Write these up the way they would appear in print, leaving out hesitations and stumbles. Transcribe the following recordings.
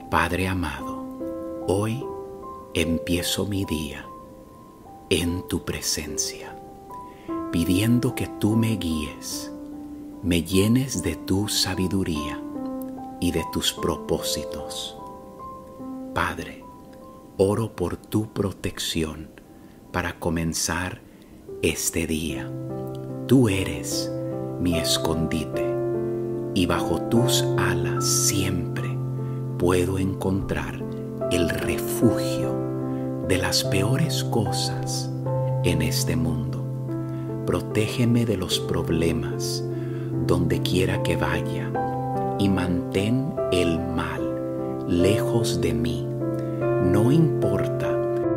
Padre amado, hoy empiezo mi día en tu presencia, pidiendo que tú me guíes, me llenes de tu sabiduría y de tus propósitos. Padre, oro por tu protección para comenzar este día. Tú eres mi escondite y bajo tus alas siempre puedo encontrar el refugio de las peores cosas en este mundo. Protégeme de los problemas donde quiera que vaya y mantén el mal lejos de mí. No importa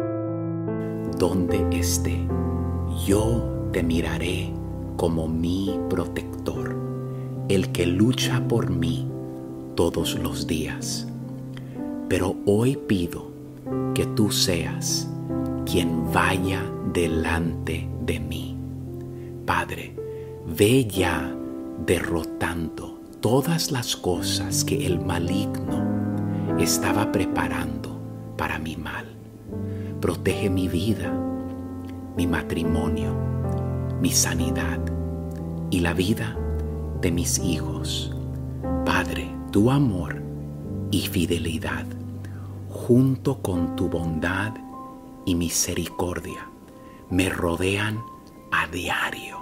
dónde esté, yo te miraré como mi protector, el que lucha por mí todos los días. Pero hoy pido que tú seas quien vaya delante de mí. Padre, ve ya derrotando todas las cosas que el maligno estaba preparando para mi mal. Protege mi vida, mi matrimonio, mi sanidad y la vida de mis hijos. Padre, tu amor y fidelidad, junto con tu bondad y misericordia, me rodean a diario,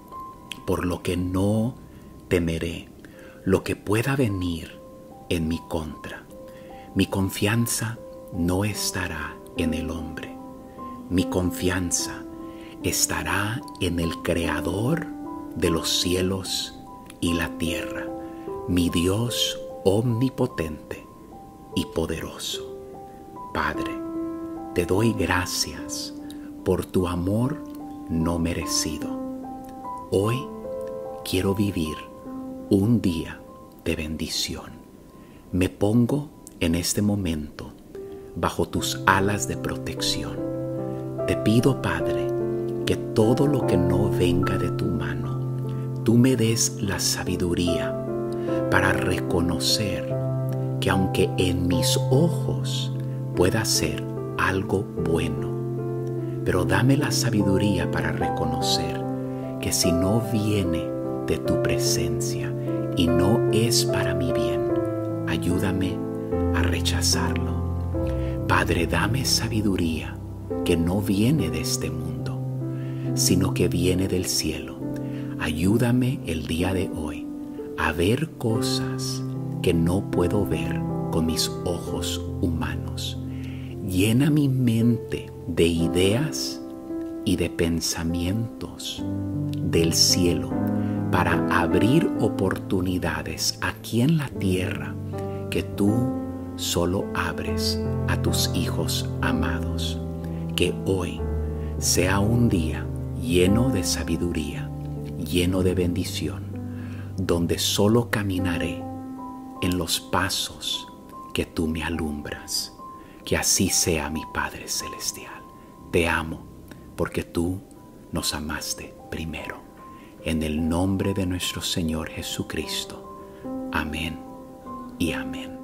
por lo que no temeré lo que pueda venir en mi contra. Mi confianza no estará en el hombre. Mi confianza estará en el Creador de los cielos y la tierra, mi Dios omnipotente y poderoso. Padre, te doy gracias por tu amor no merecido. Hoy quiero vivir un día de bendición. Me pongo en este momento bajo tus alas de protección. Te pido, Padre, que todo lo que no venga de tu mano, tú me des la sabiduría para reconocer que aunque en mis ojos pueda ser algo bueno, pero dame la sabiduría para reconocer que si no viene de tu presencia y no es para mi bien, ayúdame a rechazarlo. Padre, dame sabiduría que no viene de este mundo, sino que viene del cielo. Ayúdame el día de hoy a ver cosas que no puedo ver con mis ojos humanos. Llena mi mente de ideas y de pensamientos del cielo para abrir oportunidades aquí en la tierra que tú solo abres a tus hijos amados. Que hoy sea un día lleno de sabiduría, lleno de bendición, donde solo caminaré en los pasos que tú me alumbras. Que así sea, mi Padre Celestial. Te amo porque tú nos amaste primero. En el nombre de nuestro Señor Jesucristo. Amén y amén.